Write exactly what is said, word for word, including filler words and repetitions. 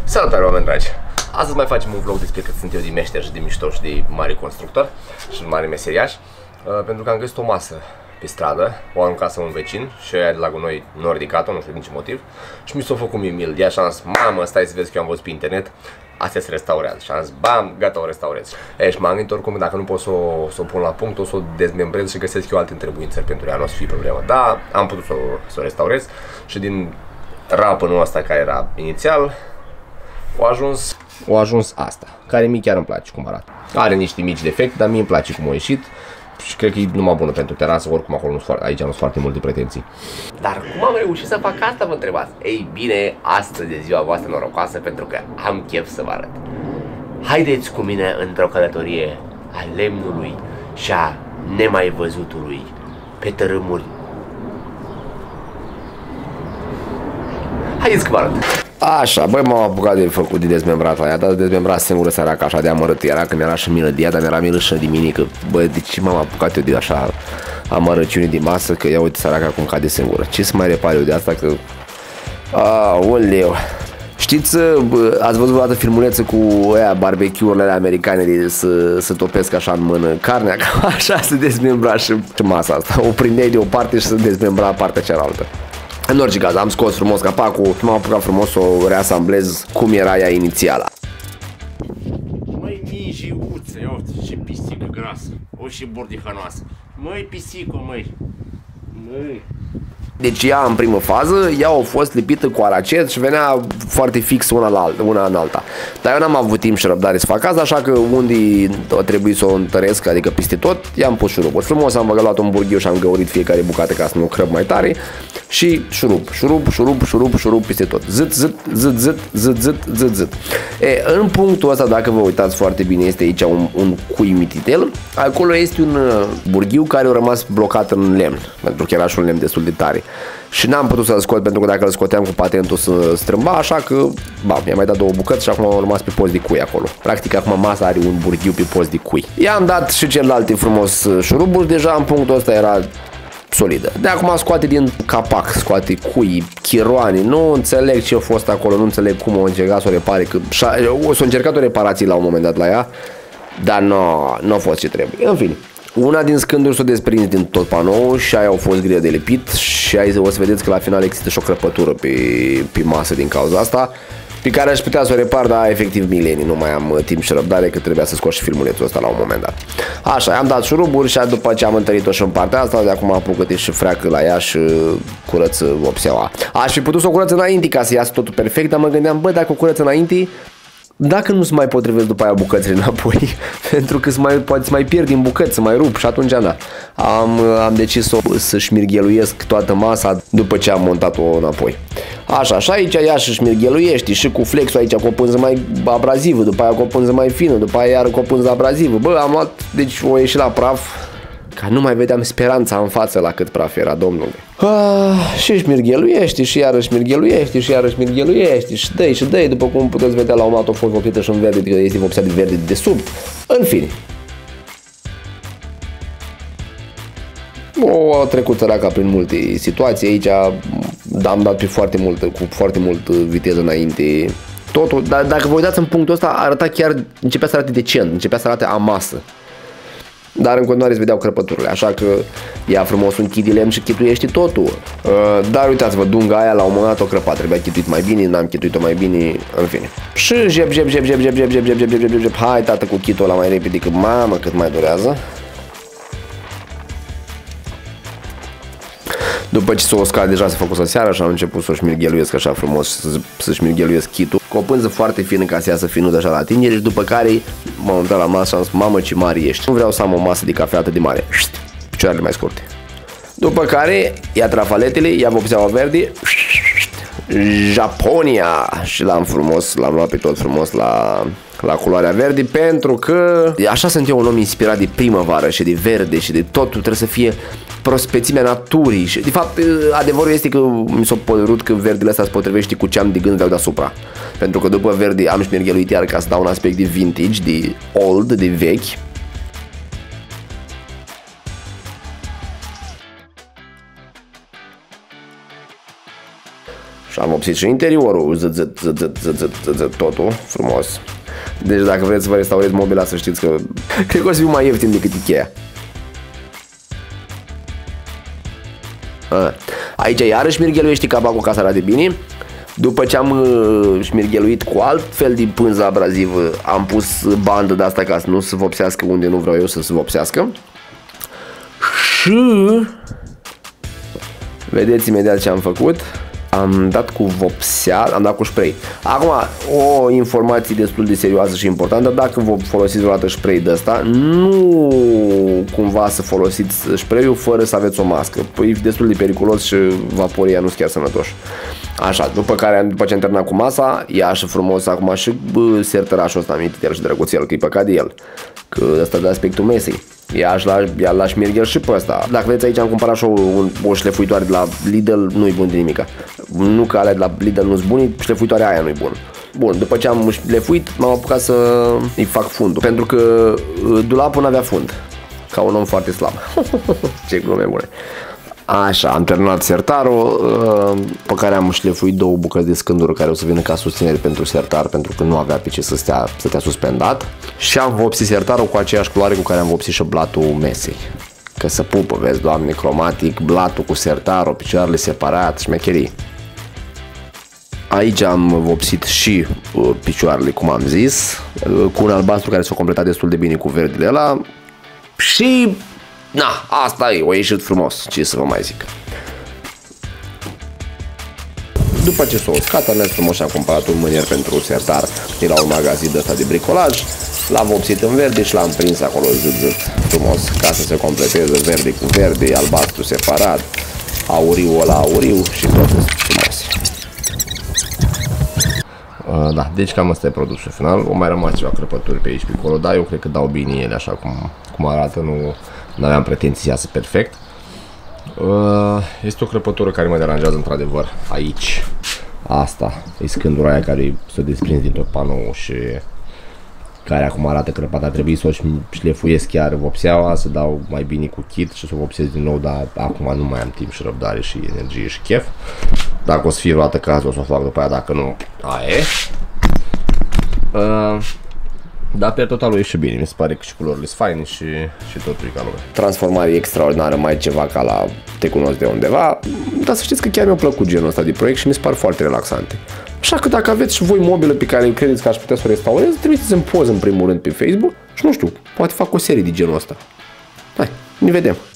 Salutare, oameni dragi! Astăzi mai facem un vlog despre cât sunt eu de meșter și de mișto și de mare constructor și de mare meseriaș, uh, pentru că am găsit o masă pe stradă, o aruncasă un vecin și aia de la gunoi nu a ridicat-o, nu știu din ce motiv, și mi s-a făcut mie mil de așa, am zis, mamă, stai să vezi că eu am văzut pe internet, astea se restaurează și am zis, bam, gata, o restaurez. E, și m-am gândit oricum, dacă nu pot să o, să o pun la punct, o să o dezmembrez și găsesc eu alte întrebuințări pentru ea, nu o să fie problemă. Da, am putut să o, să o restaurez și din rapănul ăsta care era inițial, o ajuns, o ajuns asta, care mie chiar îmi place cum arată. Are niște mici defecte, dar mie îmi place cum a ieșit și cred că e numai bună pentru terasă, oricum acolo nu foarte, aici nu sunt foarte multe pretenții. Dar cum am reușit să fac asta, vă întrebați? Ei bine, astăzi e ziua voastră norocoasă pentru că am chef să vă arăt. Haideți cu mine într-o călătorie a lemnului și a nemai văzutului pe tărâmuri. Haideți că vă arăt. Așa, băi, m-am apucat de făcut de dezmembrat la ea, dar de dezmembrat singură săracă, așa de amărât era, că mi-era și milă de ea, dar mi-era milă și de mine, că, bă, de ce m-am apucat eu de așa amărăciune de masă, că ia uite săraca cum cade singură. Ce să mai repar eu de asta, că... Aoleu! Știți, bă, ați văzut o dată filmuleță cu aia barbecue-urile alea americane de să, să topesc așa în mână carnea, ca așa se dezmembra și masa asta, o prindeai de o parte și se dezmembra partea cealaltă. În orice caz, am scos frumos capacul și m-am apucat frumos să o reasamblez cum era ea inițiala. Măi, minjiuță, ia uite ce pisică grasă, o și burdihănoasă. Măi, pisică, măi. Măi. Deci ea în primă fază, ea a fost lipită cu aracet și venea foarte fix una, la alta, una în alta. Dar eu n-am avut timp și răbdare să fac asta, așa că unde a trebuit să o întăresc, adică peste tot, i-am pus șuruburi. Frumos am băgat un burghiu și am găurit fiecare bucată ca să nu crăb mai tare. Și șurub, șurub, șurub, șurub, șurub peste tot. Zât, zât, zât, zât, zât, zât, zât, zât. E, în punctul ăsta, dacă vă uitați foarte bine, este aici un, un cui mititel. Acolo este un burghiu care a rămas blocat în lemn, pentru că era și un lemn destul de tare. Și n-am putut să-l scot pentru că dacă îl scoteam cu patentul să strâmba, așa că, bam, mi-am mai dat două bucăți și acum am rămas pe post de cui acolo. Practic acum masa are un burghiu pe post de cui. I-am dat și celelalte frumos șuruburi, deja în punctul ăsta era solidă. De acum scoate din capac, scoate cui, chiroane, nu înțeleg ce a fost acolo, nu înțeleg cum o încercat să o repare, că o s-a încercat o reparație la un moment dat la ea, dar nu, nu a fost ce trebuie. În fine. Una din scânduri s-a desprins din tot panoul și aia au fost grea de lipit și aia o să vedeți că la final există și o crăpătură pe, pe masă din cauza asta, pe care aș putea să o repar, dar efectiv milenii, nu mai am timp și răbdare că trebuia să scot și filmulețul ăsta la un moment dat. Așa, am dat șuruburi și după ce am întărit-o și în partea asta, de acum apucă-te și freacă la ea și curăță vopseaua. Aș fi putut să o curăț înainte ca să iasă totul perfect, dar mă gândeam, bă, dacă o curăț înainte, dacă nu se mai potrivesc după aia bucățile înapoi, pentru că mai, poate să mai pierd din bucăți, să mai rup și atunci na. Am, am decis să, să șmirgheluiesc toată masa după ce am montat-o înapoi. Așa, și aici ea și șmirgheluiește și cu flexul aici cu o pânză mai abrazivă, după aia cu o pânză mai fină, după aia iar cu o pânză abrazivă. Bă, am luat, deci o ieși la praf, ca nu mai vedeam speranța în față la cât praf era, domnule. Ah, și șmirgheluiește și iarăși șmirgheluiește și iarăși șmirgheluiește și dă-i și dă-i, după cum puteți vedea la un moment dat a fost vopsită și în verde, că este vopsea de verde de sub. În fine. O trecut săraca prin multe situații, aici am dat pe foarte mult, cu foarte mult viteză înainte totul, dar dacă vă uitați în punctul ăsta, arăta chiar, începea să arate decent, începea să arate amasă. Dar în continuare îți vedeau crăpăturile, așa că ia frumos un chid de lemn și chituiește totul. Dar uitați-vă, dunga aia la un moment dat o crăpa, trebuia chituit mai bine, n-am chituit-o mai bine, în fine. Și jep, jep, jep, jep, jep, jep, jep, jep, jep, jep, jep, jep, hai tată cu chitul ăla mai repede, că mamă cât mai durează. După ce s-o uscat, deja s-a făcut seara și am început să-și șmirgheluiesc așa frumos, să-și șmirgheluiesc chitul, cu o pânză foarte fină ca să iasă finută așa la atingere și după care m-am uitat la masă și am zis, mamă ce mare ești, nu vreau să am o masă de cafea atât de mare, picioarele mai scurte. După care ia trafaletele, ia vopseaua verde, Japonia și l-am frumos, l-am luat pe tot frumos la, la culoarea verde pentru că așa sunt eu un om inspirat de primăvară și de verde și de totul trebuie să fie prospețimea naturii și de fapt adevărul este că mi s-a părut că verdele ăsta se potrivește cu ce am de gând vreau deasupra, pentru că după verde am șmirgheluit iar ca să dau un aspect de vintage, de old, de vechi. Și am vopsit și interiorul, zăt, zăt, zăt, zăt, zăt, zăt, zăt, zăt, totul frumos. Deci dacă vreți să vă restaurezi mobila, să știți că cred că o să fiu mai ieftin decât Ikea. A. Aici iarăși șmirgheluiește capacul ca să arate bine. După ce am uh, șmirgheluit cu alt fel de pânză abrazivă, am pus bandă de asta ca să nu se vopsească unde nu vreau eu să se vopsească. Și vedeți imediat ce am făcut. Am dat cu vopsea, am dat cu spray. Acum, o informație destul de serioasă și importantă: dacă vă folosiți vreodată spray de ăsta, nu cumva să folosiți spray-ul fără să aveți o mască. Păi e destul de periculos și vaporii nu sunt chiar sănătoși. Așa, după care, după ce am terminat cu masa, ia și frumos acum și sertărașul ăsta amintit și drăguțel, că e păcat de el, că ăsta de aspectul mesei. Ia la, ia la șmirghel și pe ăsta. Dacă vedeți, aici am cumpărat și o, o șlefuitoare de la Lidl, nu-i bun de nimica. Nu că alea de la Lidl nu-s bune, șlefuitoarea aia nu-i bun. Bun, după ce am șlefuit, m-am apucat să îi fac fundul, pentru că dulapul n-avea fund, ca un om foarte slab. Ce glume bune. Așa, am terminat sertarul, pe care am șlefuit două bucăți de scândură care o să vină ca susținere pentru sertar, pentru că nu avea pe ce să stea, să stea suspendat. Și am vopsit sertarul cu aceeași culoare cu care am vopsit și blatul mesei. Că să pupă, vezi, Doamne, cromatic, blatul cu sertarul, picioarele separat, șmecherii. Aici am vopsit și picioarele, cum am zis, cu un albastru care s-a completat destul de bine cu verdele ăla. Și na, asta e, o ieșit frumos, ce să vă mai zic. După ce s-a uscat, am mers frumos și am cumpărat un mânier pentru sertar de la un magazin de ăsta de bricolaj. L-am vopsit în verde și l-am prins acolo zât, zât, frumos, ca să se completeze verde cu verde, albastru separat, auriu ăla auriu și tot frumos. Uh, da, deci cam asta e produsul final. O mai rămas ceva crăpături pe aici pe acolo, dar eu cred că dau bine ele așa cum, cum arată, nu... Nu aveam pretenții să iasă perfect. Este o crăpătură care mă deranjează într-adevăr aici. Asta e scândura aia care s-a desprins din tot panoul și care acum arată crăpată. A trebuit să o șlefuiesc chiar vopseaua, să dau mai bine cu kit și să o vopsesc din nou, dar acum nu mai am timp și răbdare și energie și chef. Dacă o să fie vreodată cazul, o să o fac după aia, dacă nu, aia e. Uh, Dar pe totalul e și bine, mi se pare că și culorile sunt faine și, și totul e ca lumea. Transformare extraordinară, mai ceva ca la Te cunosc de undeva, dar să știți că chiar mi-a plăcut genul ăsta de proiect și mi se par foarte relaxante. Așa că dacă aveți și voi mobilă pe care credeți că aș putea să o restaurez, trimiteți-mi poză în primul rând pe Facebook și nu știu, poate fac o serie de genul ăsta. Hai, ne vedem!